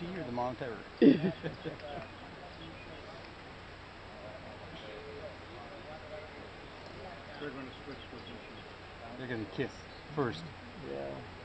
safety or the mom terror? They're going to switch positions. They're going to kiss first. Yeah.